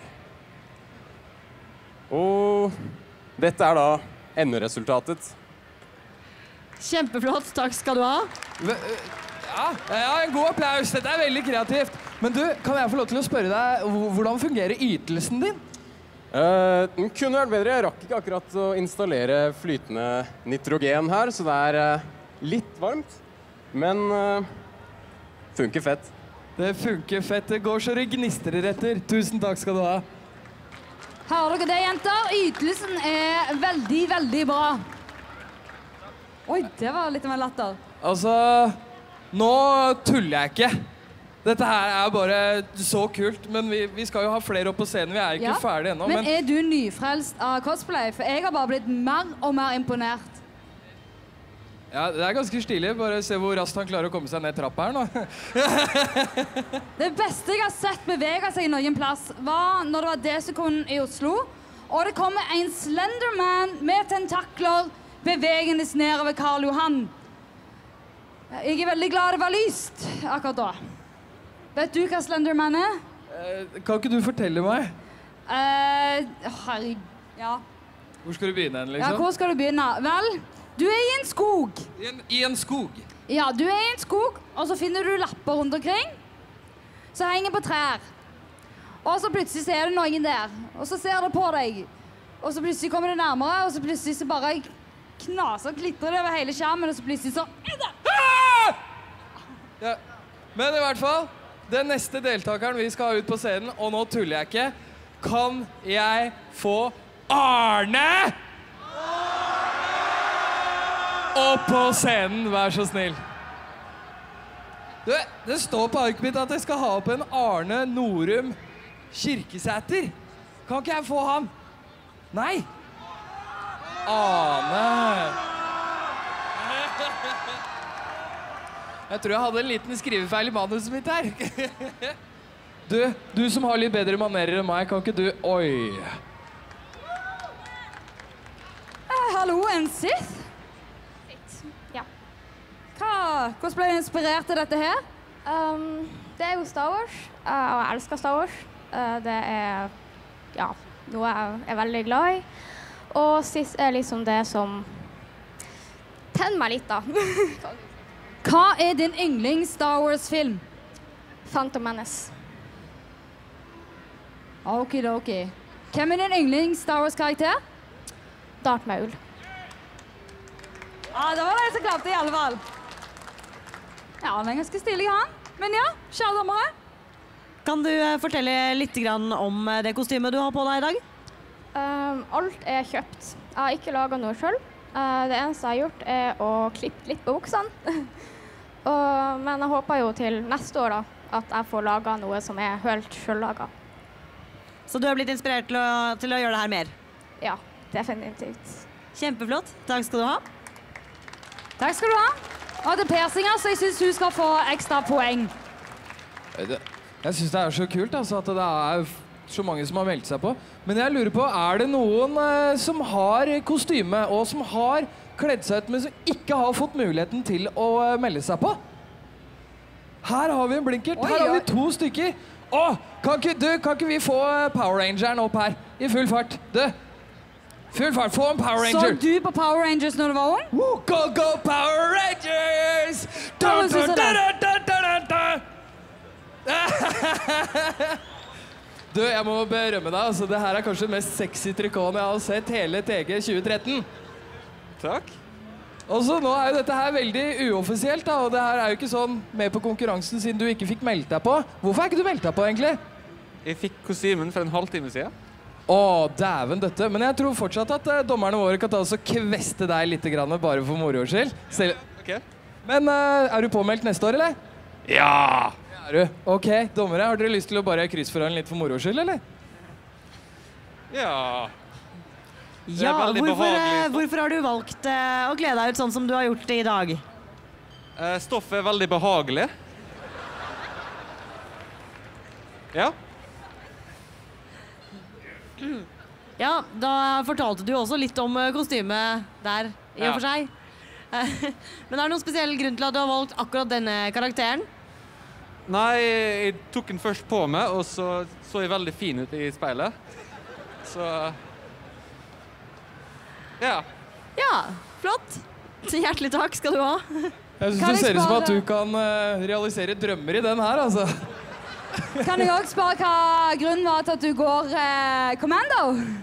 N: Og dette er da enderesultatet.
C: Kjempeflott, takk skal du ha.
A: Ja, en god applaus. Dette er veldig kreativt. Men du, kan jeg få lov til å spørre deg, hvordan fungerer ytelsen din?
N: Den kunne vært bedre. Jeg rakk ikke akkurat å installere flytende nitrogen her, så det er litt varmt. Men funker fett.
A: Det funker fett. Det går så det gnistrer etter. Tusen takk skal du ha.
B: Hører dere det, jenter? Ytelsen er veldig, veldig bra. Oi, det var litt av en latter.
A: Altså, nå tuller jeg ikke. Dette her er bare så kult, men vi skal jo ha flere opp på scenen. Vi er ikke ferdige ennå.
B: Men er du nyfrelst av cosplay? For jeg har bare blitt mer og mer imponert.
A: Ja, det er ganske stilig. Bare se hvor raskt han klarer å komme seg ned trappa her nå.
B: Det beste jeg har sett bevege seg noen plass, var når det var Desikon i Oslo, og det kommer en Slenderman med tentakler bevegende nedover Karl Johan. Jeg er veldig glad det var lyst akkurat da. Vet du hva Slenderman er?
A: Kan ikke du fortelle meg?
B: Herregud, ja.
A: Hvor skal du begynne hen, liksom?
B: Ja, hvor skal du begynne? Vel, du er i en skog.
A: I en skog?
B: Ja, du er i en skog, og så finner du lapper rundt omkring, så henger på trær. Og så plutselig ser du noen der, og så ser det på deg. Og så plutselig kommer det nærmere, og så plutselig så bare knaser og klitrer det over hele skjermen, og så plutselig så er det!
A: Ja. Men i hvert fall, den neste deltakeren vi skal ha ut på scenen, og nå tuller jeg ikke, kan jeg få Arne opp på scenen, vær så snill. Du, det står på arket mitt at jeg skal ha opp en Arne Norum Kirkesæter. Kan ikke jeg få han? Nei. Arne. Jeg tror jeg hadde en liten skrivefeil i manuset mitt her. Du som har litt bedre manerer enn meg, kan ikke du... Oi.
B: Hallo, en Sith?
L: Ja.
B: Hvordan ble du inspirert til dette her?
L: Det er jo Star Wars, og jeg elsker Star Wars. Det er noe jeg er veldig glad i. Og Sith er liksom det som tenner meg litt, da.
B: Hva er din yndlings Star Wars-film?
L: Phantom Menace.
B: Okidoki. Hvem er din yndlings Star Wars-karakter?
L: Darth Maul.
B: Det var det som klarte i alle fall. Ja, han er ganske stilig, han. Men ja, kjære dommere.
C: Kan du fortelle litt om det kostymet du har på deg i dag?
L: Alt er kjøpt. Jeg har ikke laget noe selv. Det eneste jeg har gjort er å klippe litt på buksene. Men jeg håper jo til neste år da, at jeg får laget noe som er helt selv laget.
C: Så du har blitt inspirert til å gjøre det her mer?
L: Ja, definitivt.
C: Kjempeflott. Takk skal du ha.
B: Takk skal du ha. Og til persinger, så jeg synes hun skal få ekstra poeng.
A: Jeg synes det er så kult altså, at det er så mange som har meldt seg på. Men jeg lurer på, er det noen som har kostyme og som har kledd seg ut, men som ikke har fått muligheten til å melde seg på? Her har vi en blinkert. Her har vi 2 stykker. Kan ikke vi få Power Rangeren opp her i full fart? Full fart, få en Power Ranger.
B: Så du på Power Rangers når du var ung?
A: Go, go, Power Rangers! Jeg må berømme deg. Altså, det her er kanskje den mest sexy trikoten jeg har sett hele TG13.
O: Takk.
A: Og så nå er jo dette her veldig uoffisielt, da, og det her er jo ikke sånn med på konkurransen siden du ikke fikk meldt deg på. Hvorfor er ikke du meldt deg på, egentlig?
O: Jeg fikk kostymen for en halvtime siden.
A: Dæven dette. Men jeg tror fortsatt at dommerne våre kan ta oss og kveste deg litt grann, bare for moro skyld.
O: Okay.
A: Men er du påmeldt neste år, eller?
O: Ja!
A: Er du? Ok, dommere, har dere lyst til å bare kryssforholde litt for moro skyld, eller?
O: Ja.
C: Ja, hvorfor har du valgt å kle deg ut sånn som du har gjort det i dag?
O: Stoffet er veldig behagelig. Ja.
C: Ja, da fortalte du også litt om kostymet der, i og for seg. Men er det noen spesiell grunn til at du har valgt akkurat denne karakteren?
O: Nei, jeg tok den først på meg, og så jeg veldig fin ut i speilet. Så... Ja.
C: Ja, flott. Hjertelig takk skal du ha.
A: Jeg synes det ser ut som at du kan realisere drømmer i den her, altså.
B: Kan jeg også spørre hva grunnen var til at du går kommando?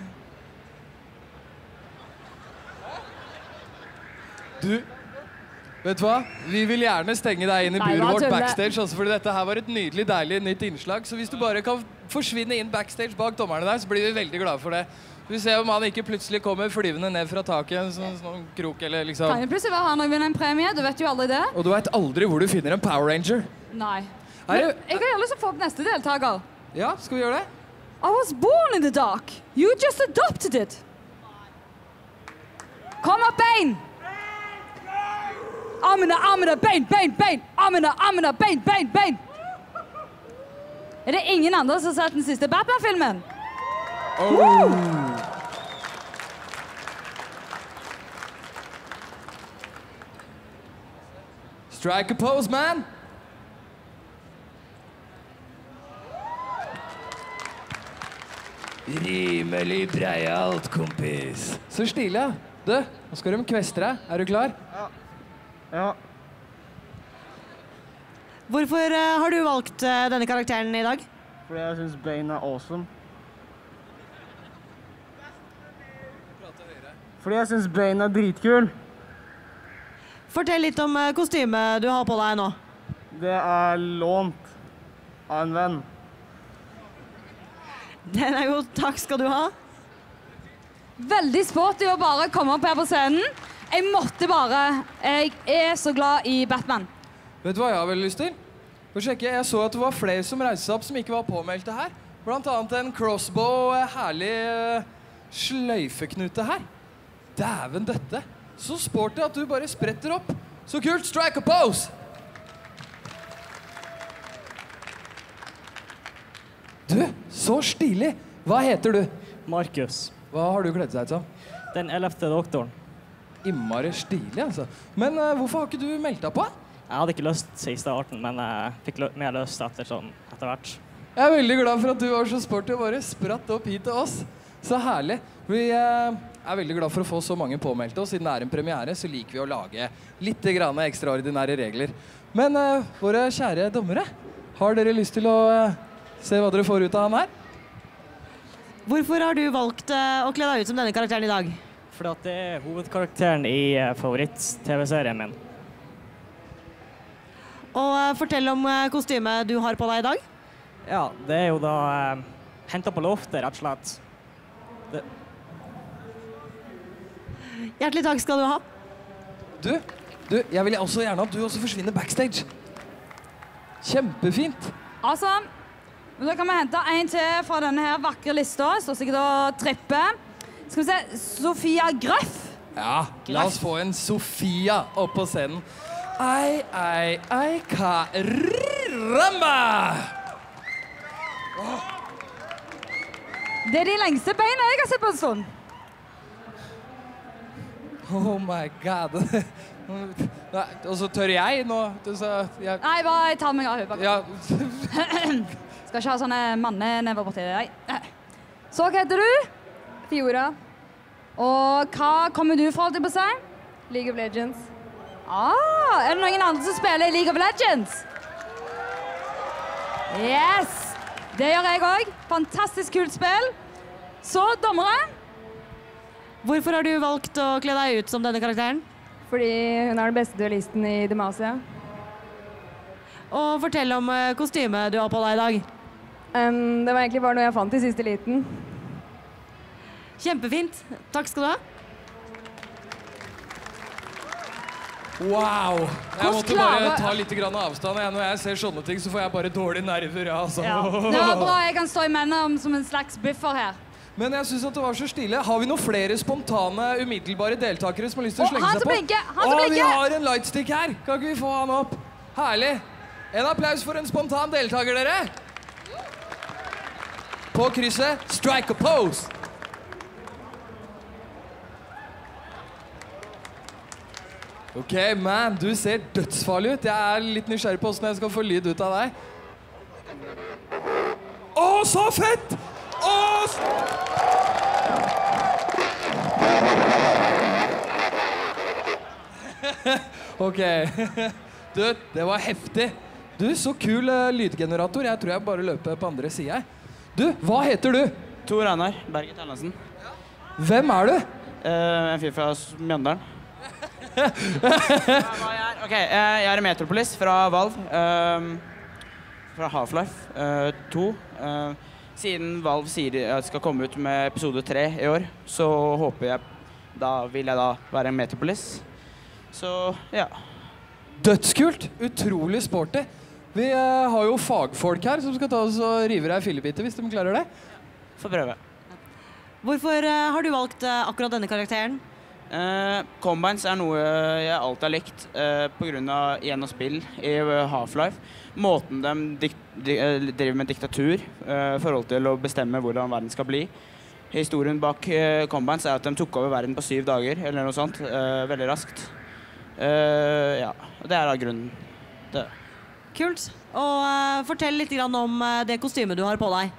A: Vet du hva? Vi vil gjerne stenge deg inn i buret vårt backstage, altså, fordi dette her var et nydelig, deilig nytt innslag. Så hvis du bare kan forsvinne inn backstage bak dommerne der, så blir vi veldig glade for det. Vi ser om han ikke plutselig kommer flyvende ned fra taket, sånn krok eller liksom...
B: Kan jo plutselig være han og vinne en premie, du vet jo aldri det.
A: Og du vet aldri hvor du finner en Power Ranger.
B: Nei. Men jeg har jo lyst til å få opp neste deltaker.
A: Ja, skal vi gjøre det?
B: I was born in the dark. You just adopted it. Kom opp, bein! Amina, bein! Amina, bein! Er det ingen andre som har sett den siste Batman-filmen?
A: Strike a pose, man! Rimelig breialt, kompis. Så stilig, ja. Du, nå skal de kveste deg. Er du klar?
P: Ja.
C: Hvorfor har du valgt denne karakteren i dag?
P: Fordi jeg synes Bane er awesome. Fordi jeg synes Bane er dritkul.
C: Fortell litt om kostymet du har på deg nå.
P: Det er lånt av en venn.
C: Den er god. Takk skal du ha.
B: Veldig sporty å bare komme opp her på scenen. Jeg måtte bare. Jeg er så glad i Batman.
A: Vet du hva jeg har veldig lyst til? Jeg så at det var flere som reiste seg opp som ikke var påmeldte her. Blant annet en crossbow, herlig sløyfeknute her. Dæven dette. Så sporty at du bare spretter opp. Så kult, strike a pose! Du, så stilig! Hva heter du?
Q: Markus.
A: Hva har du kledd seg som?
Q: Den 11. doktoren.
A: Innmari stilig, altså. Men hvorfor har ikke du meldt deg på?
Q: Jeg hadde ikke lyst i starten, men jeg fikk mer lyst etter hvert.
A: Jeg er veldig glad for at du var så sporty og bare spratt opp hit til oss. Så herlig. Vi er veldig glad for å få så mange påmeldte, og siden det er en premiere, så liker vi å lage litt ekstraordinære regler. Men våre kjære dommere, har dere lyst til å se hva dere får ut av han her?
C: Hvorfor har du valgt å kle deg ut som denne karakteren i dag?
Q: Fordi at det er hovedkarakteren i favoritt-TV-serien min.
C: Og fortell om kostymet du har på deg i dag.
Q: Ja, det er jo da hentet på loftet, rett og slett.
C: Hjertelig takk skal du ha.
A: Du, jeg vil også gjerne at du også forsvinner backstage. Kjempefint.
B: Awesome. Da kan vi hente en til fra denne her vakre lista. Står sikkert og tripper. Skal vi se, Sofia Grøff.
A: Ja, la oss få en Sofia opp på scenen. Ei, karamba!
B: Det er de lengste beina jeg har sett på en stund.
A: Oh my god. Nei, og så tør jeg nå.
B: Nei, bare jeg tar meg av høybakken.
A: Ja.
B: Skal ikke ha sånne mannenever borti deg. Så hva heter du?
R: Fiora.
B: Og hva kommer du fra, til på seg?
R: League of Legends.
B: Er det noen andre som spiller League of Legends? Yes! Det gjør jeg også. Fantastisk kult spill. Så, dommere.
C: Hvorfor har du valgt å kle deg ut som denne karakteren?
R: Fordi hun er den beste duellisten i Demacia.
C: Og fortell om kostymet du har på deg i dag.
R: Det var egentlig bare noe jeg fant i siste liten.
C: Kjempefint. Takk skal du ha.
A: Wow! Jeg måtte bare ta litt avstand. Når jeg ser sånne ting, så får jeg bare dårlige nerver. Ja, altså.
B: Ja. Det var bra jeg kan stå imellom som en slags buffer her.
A: Men jeg synes at det var så stille. Har vi noen flere spontane, umiddelbare deltakere som har lyst til å slenge seg på?
B: Han
A: vi har en lightstick her! Kan ikke vi få han opp? Herlig! En applaus for en spontan deltaker, dere! På krysset, strike a pose! Ok, man, du ser dødsfarlig ut. Jeg er litt nysgjerrig på hvordan jeg skal få lyd ut av deg. Åh, så fett! Ok. Du, det var heftig. Du, så kul lydgenerator. Jeg tror jeg bare løper på andre siden. Du, hva heter du?
S: Tor Einar Berget Erlandsen.
A: Hvem er du?
S: En fyr fra Mjøndalen. Ok, jeg er i Metropolis fra Valve. Fra Half-Life 2. Siden Valve sier jeg skal komme ut med episode 3 i år, så håper jeg, vil jeg være i Metropolis. Så, ja.
A: Dødskult! Utrolig sporty. Vi har jo fagfolk her som skal ta oss og rive deg fillebiter, hvis de klarer det.
S: Får prøve.
C: Hvorfor har du valgt akkurat denne karakteren?
S: Combines er noe jeg alltid har likt på grunn av gjennom spill i Half-Life. Måten de driver med diktatur, forhold til å bestemme hvordan verden skal bli. Historien bak Combines er at de tok over verden på 7 dager, eller noe sånt, veldig raskt. Ja, det er da grunnen. Det.
C: Kult. Og fortell litt om det kostymet du har på deg.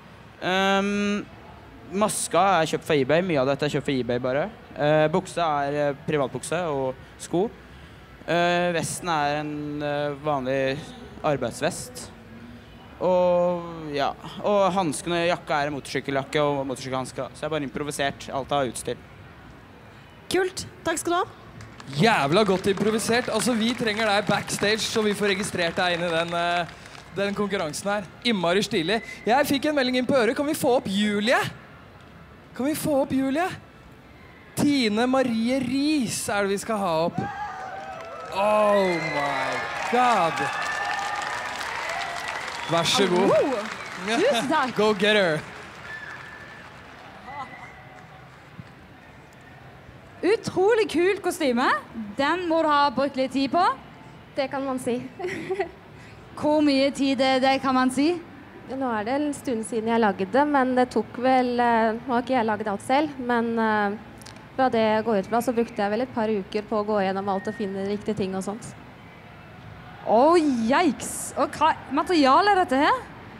S: Maska er kjøpt fra eBay, mye av dette er kjøpt fra eBay bare. Buksa er privatbukse og sko. Vesten er en vanlig arbeidsvest. Og ja, og hanskene og jakka er en motorsykkeljakke og motorsykkelhansker. Så jeg har bare improvisert alt av utstyr.
C: Kult. Takk skal du ha.
A: Jævla godt improvisert. Altså, vi trenger deg backstage, så vi får registrert deg inn i den konkurransen her. Innmari stilig. Jeg fikk en melding inn på øret. Kan vi få opp Julie? Kan vi få opp Julie? Tine Marie Riis er det vi skal ha opp. Oh my god. Vær så god.
B: Tusen takk.
A: Go get her.
B: Utrolig kult kostyme. Den må du ha brukt litt tid på.
R: Det kan man si.
B: Hvor mye tid det kan man si?
L: Nå er det en stund siden jeg lagde det, men det tok vel nå har ikke jeg laget alt selv, men fra det jeg går ut fra, så brukte jeg vel et par uker på å gå gjennom alt og finne riktige ting og sånt.
B: Yikes! Og hva materiale er dette her?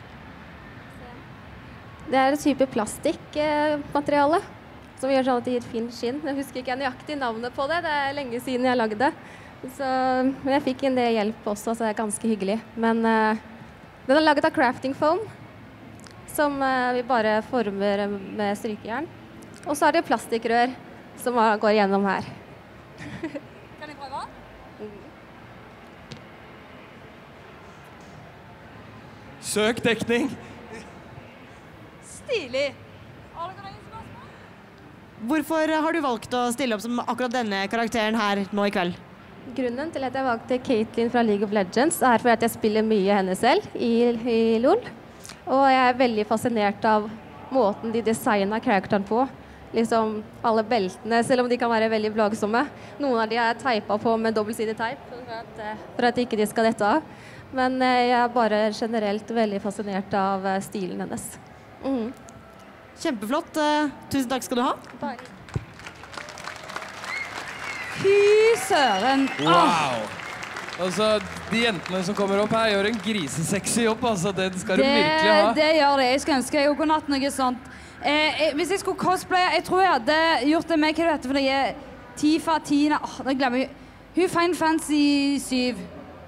L: Det er et type plastikkmateriale som gjør sånn at det gir fint skinn. Jeg husker ikke nøyaktig navnet på det, det er lenge siden jeg lagde det. Men jeg fikk en del hjelp også, så det er ganske hyggelig. Men den er laget av crafting foam, som vi bare former med strykejern. Og så er det plastikkrør som går gjennom her.
B: Kan jeg prøve?
A: Søk dekning!
B: Stilig!
C: Hvorfor har du valgt å stille opp som akkurat denne karakteren her nå i kveld?
L: Grunnen til at jeg valgte Caitlyn fra League of Legends er for at jeg spiller mye henne selv i LoL. Og jeg er veldig fascinert av måten de designer karakteren på. Liksom alle beltene, selv om de kan være veldig plagsomme. Noen av de er teipet på med dobbeltsidig teip for at ikke de skal dette av. Men jeg er bare generelt veldig fascinert av stilen hennes.
C: Kjempeflott. Tusen takk skal du ha.
L: Bare.
B: Fy søren!
A: Wow! Altså, de jentene som kommer opp her gjør en grisesexy jobb, altså. Det skal du virkelig ha.
B: Det gjør det. Jeg skulle ønske jeg kunne hatt noe sånt. Hvis jeg skulle cosplaye, jeg tror jeg hadde gjort det med, hva det heter for det, Tifa, Tina, det glemmer jeg. Hun Final Fantasy 7.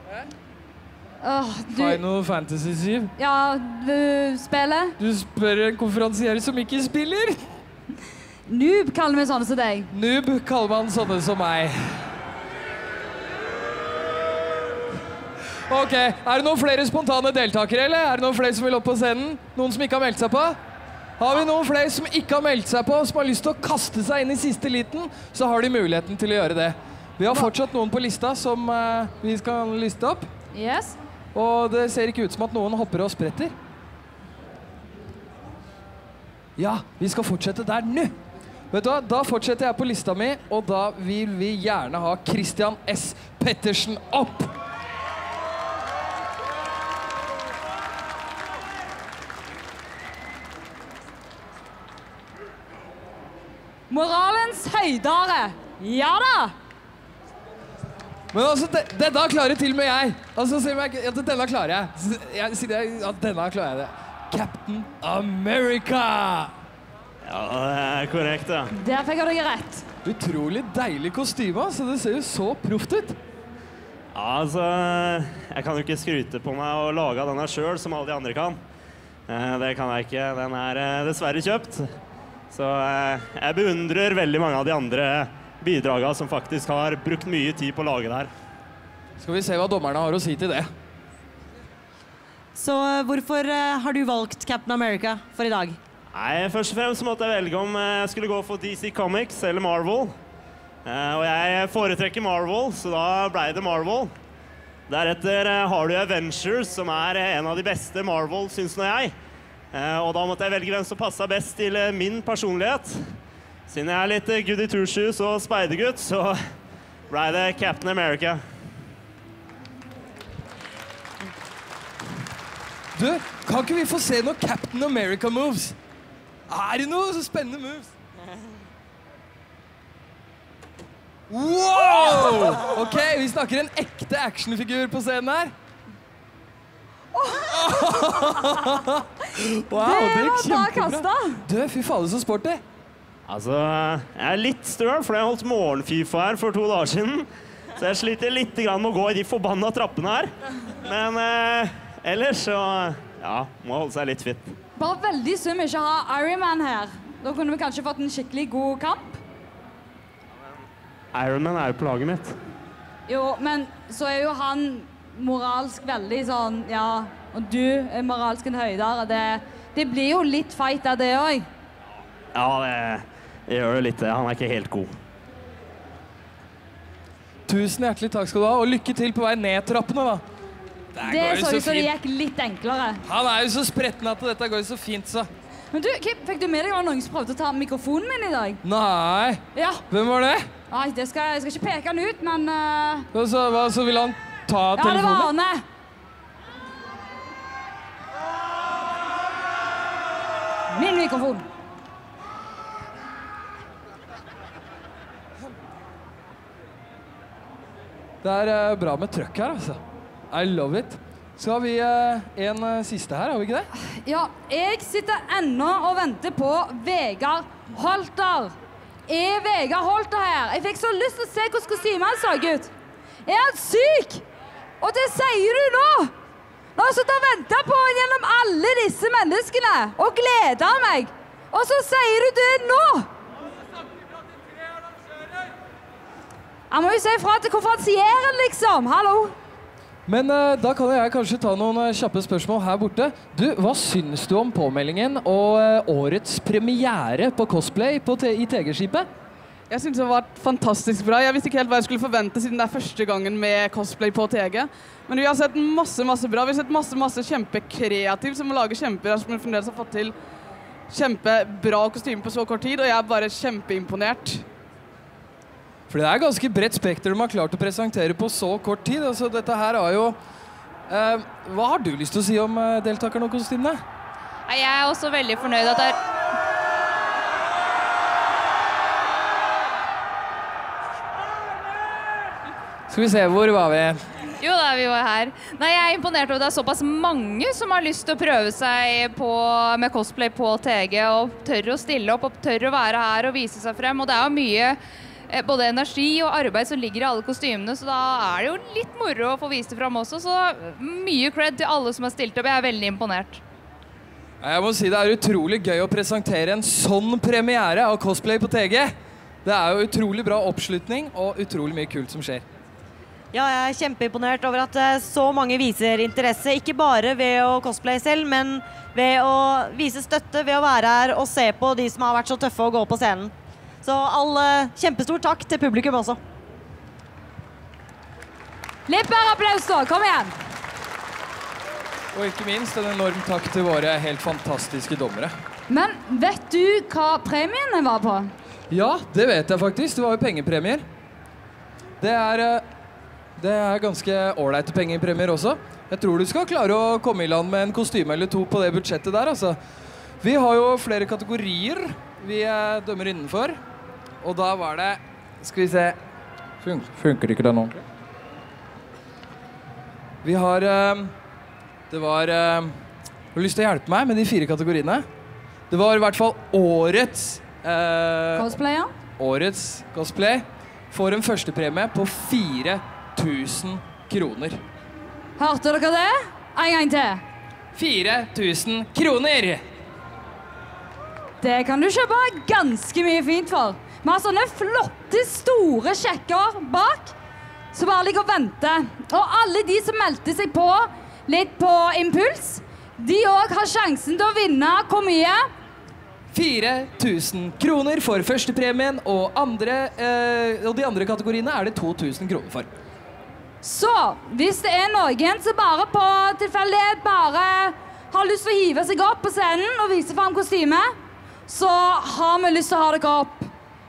A: Final Fantasy 7?
B: Ja, du spiller?
A: Du spør en konferansier som ikke spiller?
B: Noob kaller vi sånne som deg.
A: Noob kaller man sånne som meg. Ok, er det noen flere spontane deltakere, eller? Er det noen flere som vil opp på scenen? Noen som ikke har meldt seg på? Har vi noen flere som ikke har meldt seg på, som har lyst til å kaste seg inn i siste liten, så har de muligheten til å gjøre det. Vi har fortsatt noen på lista som vi skal liste opp.
B: Yes.
A: Og det ser ikke ut som at noen hopper og spretter. Ja, vi skal fortsette der nå. Vet du hva, da fortsetter jeg på lista mi, og da vil vi gjerne ha Christian S. Pettersen opp.
B: Moralens høydare. Ja da!
A: Men altså, denne klarer til og med jeg. Altså, denne klarer jeg. Jeg sier at denne klarer jeg det. Captain America!
T: Ja, det er korrekt, ja.
B: Der fikk jeg deg rett.
A: Utrolig deilig kostyme, så det ser jo så proft ut.
T: Ja, altså, jeg kan jo ikke skryte på meg å lage denne selv som alle de andre kan. Det kan jeg ikke. Den er dessverre kjøpt. Så jeg beundrer veldig mange av de andre bidragene som faktisk har brukt mye tid på å lage det her.
A: Skal vi se hva dommerne har å si til det.
C: Så hvorfor har du valgt Captain America for i dag?
T: Nei, først og fremst måtte jeg velge om jeg skulle gå for DC Comics eller Marvel. Og jeg foretrekker Marvel, så da ble det Marvel. Deretter har du Avengers, som er en av de beste Marvel, synes nå jeg. Og da måtte jeg velge hvem som passet best til min personlighet. Siden jeg er litt goody two-shoes og speidergutt, så ble det Captain America.
A: Du, kan ikke vi få se noen Captain America moves? Er det noe så spennende moves? Wow! Ok, vi snakker en ekte actionfigur på scenen her. Wow, det gikk kjempebra. Du, fy faen, så sporty.
T: Altså, jeg er litt støl, for jeg har holdt morgen-FIFA her for 2 dager siden. Så jeg sliter litt med å gå i de forbanna trappene her. Men ellers så, ja, må holde seg litt fit.
B: Bare veldig synd vi ikke har Iron Man her. Da kunne vi kanskje fått en skikkelig god kamp.
T: Iron Man er jo på laget mitt.
B: Jo, men så er jo han moralsk veldig sånn, ja, og du er moralsk en høydere. Det blir jo litt fight av det også.
T: Ja, det gjør det litt. Han er ikke helt god.
A: Tusen hjertelig takk skal du ha, og lykke til på vei ned trappene da.
B: Det så ut som det gikk litt enklere.
A: Han er jo så spretten at dette går jo så fint, så.
B: Men du, Kip, fikk du med deg noen som prøvde å ta mikrofonen min i dag?
A: Nei.
B: Ja.
A: Hvem var det?
B: Nei, jeg skal ikke peke han ut, men...
A: Hva så vil han ta telefonen?
B: Ja, det var Arne. Min mikrofon.
A: Det bra med trøkk her, altså. I love it. Så har vi en siste her, har vi ikke det?
B: Ja, jeg sitter ennå og venter på Vegard Holter. Vegard Holter her? Jeg fikk så lyst til å se hvordan kostymen så ut. Han syk? Og det sier du nå? Nå har jeg sittet og ventet på han gjennom alle disse menneskene og gleder meg. Og så sier du det nå? Jeg må jo si fra til konferansieren, liksom. Hallo.
A: Men da kan jeg kanskje ta noen kjappe spørsmål her borte. Du, hva synes du om påmeldingen og årets premiere på cosplay i TG-skipet?
E: Jeg synes det var fantastisk bra. Jeg visste ikke helt hva jeg skulle forvente siden det første gangen med cosplay på TG. Men vi har sett masse bra. Vi har sett masse kjempekreativ som lager kjempebra, som fremdeles har fått til kjempebra kostyme på så kort tid, og jeg er bare kjempeimponert.
A: For det ganske bredt spekter de har klart å presentere på så kort tid. Altså, dette her har jo... hva har du lyst til å si om deltakerne og kostymene?
D: Jeg er også veldig fornøyd at det
A: Skal vi se, hvor var vi?
D: Jo da, vi var her. Nei, jeg er imponert over at det såpass mange som har lyst til å prøve seg med cosplay på TG, og tør å stille opp, og tør å være her og vise seg frem. Og det jo mye både energi og arbeid som ligger i alle kostymene, så da det jo litt moro å få vist det frem også. Så mye cred til alle som har stilt opp. Jeg er veldig imponert.
A: Jeg må si det utrolig gøy å presentere en sånn premiere av cosplay på TG. Det jo utrolig bra oppslutning og utrolig mye kult som skjer.
C: Ja, jeg er kjempeimponert over at så mange viser interesse, ikke bare ved å cosplay selv, men ved å vise støtte, ved å være her og se på de som har vært så tøffe å gå på scenen. Så kjempestor takk til publikum også.
B: Litt mer applaus da, kom igjen!
A: Og ikke minst en enorm takk til våre helt fantastiske dommere.
B: Men vet du hva premiene var på?
A: Ja, det vet jeg faktisk. Det var jo pengepremier. Det ganske ålreite pengepremier også. Jeg tror du skal klare å komme i land med en kostyme eller to på det budsjettet der, altså. Vi har jo flere kategorier vi dømmer innenfor. Og da var det... Skal vi se... Funker ikke det nå? Vi har... Det var... Har du lyst til å hjelpe meg med de 4 kategoriene? Det var i hvert fall årets...
B: Cosplay, ja.
A: Årets cosplay får en første premie på 4.000 kroner.
B: Hørte dere det? En gang til.
A: 4.000 kroner!
B: Det kan du kjøpe ganske mye fint for. Vi har sånne flotte, store sjekker bak, som bare ligger og venter. Og alle de som meldte seg på litt på impuls, de også har sjansen til å vinne hvor mye?
A: 4.000 kroner for førstepremien, og de andre kategoriene det 2.000 kroner for.
B: Så, hvis det noen som bare på tilfeldighet bare har lyst til å hive seg opp på scenen og vise frem kostyme, så har vi lyst til å ha dere opp.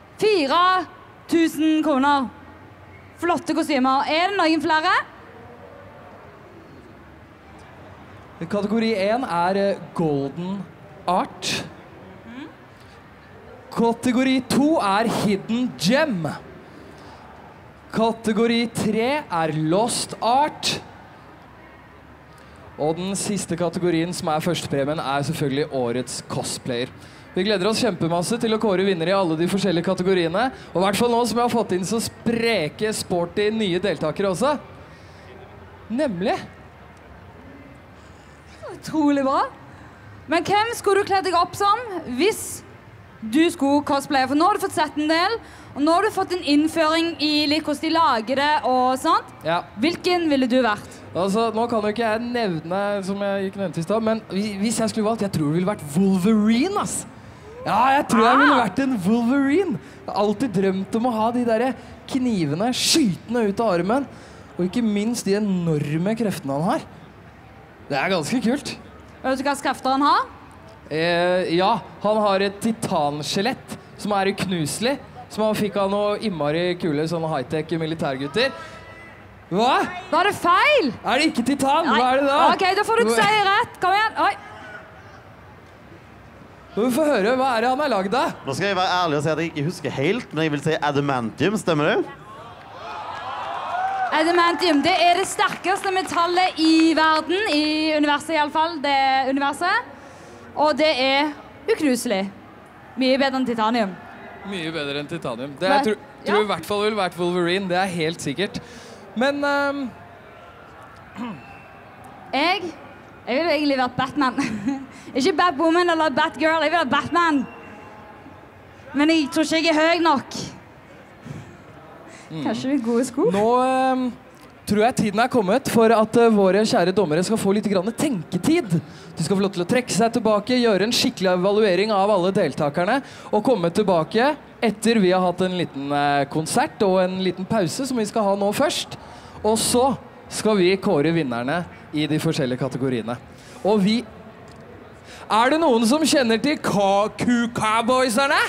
B: 4.000 kroner. Flotte kostymer. Det noen flere?
A: Kategori 1 Golden Art. Kategori 2 Hidden Gem. Kategori 3 Lost Art. Og den siste kategorien som førstepremien selvfølgelig årets cosplayer. Vi gleder oss kjempemasse til å kåre vinner i alle de forskjellige kategoriene. Og i hvert fall nå som vi har fått inn så spreke, sporty nye deltakere også. Nemlig.
B: Utrolig bra. Men hvem skulle du kledd deg opp som hvis du skulle cosplaye? For nå har du fått sett en del, og nå har du fått en innføring i litt hvordan de lager det og sånt.
A: Ja.
B: Hvilken ville du vært?
A: Altså, nå kan jo ikke jeg nevne, som jeg ikke nevnte i sted, men hvis jeg skulle valgt, jeg tror det ville vært Wolverine, ass. Ja, jeg tror jeg ville vært en Wolverine. Jeg har alltid drømt om å ha de der knivene skytende ut av armen, og ikke minst de enorme kreftene han har. Det ganske kult.
B: Vet du hva krefter han har?
A: Ja, han har et titanskjelett som uknuselig, som han fikk av noe innmari kule, sånne high-tech militærgutter. Hva?
B: Var det feil?
A: Det ikke titan? Hva det da?
B: Ok, da får du si rett. Kom igjen. Oi.
A: Vi får høre, hva er det han har laget da?
U: Nå skal jeg være ærlig og si at jeg ikke husker helt, men jeg vil si adamantium, stemmer det?
B: Adamantium, det er det sterkeste metallet i verden, i universet i alle fall, det universet. Og det er uknuselig. Mye bedre enn titanium.
A: Mye bedre enn titanium. Det jeg tror i hvert fall ville vært Wolverine, det er helt sikkert. Men
B: Jeg ville egentlig vært Batman. Ikke Batwoman eller Batgirl, jeg vil være Batman. Men jeg tror ikke jeg er høy nok. Kanskje vi gode sko?
A: Nå tror jeg tiden er kommet for at våre kjære dommere skal få litt grann tenketid. De skal få lov til å trekke seg tilbake, gjøre en skikkelig evaluering av alle deltakerne, og komme tilbake etter vi har hatt en liten konsert og en liten pause som vi skal ha nå først. Og så skal vi kåre vinnerne i de forskjellige kategoriene. Og vi... Er det noen som kjenner til Cowboyserne?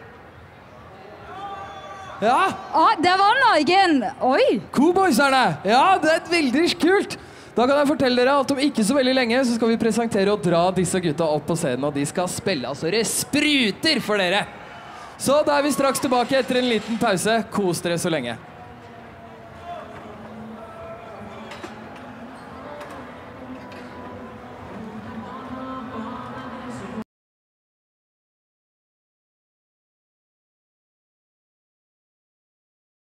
A: Ja.
B: Det var noen. Oi.
A: Cowboyserne. Ja, det er veldig kult. Da kan jeg fortelle dere at om ikke så veldig lenge så skal vi presentere og dra disse gutta opp på scenen, og de skal spille altså det spruter for dere. Så da er vi straks tilbake etter en liten pause. Kos dere så lenge.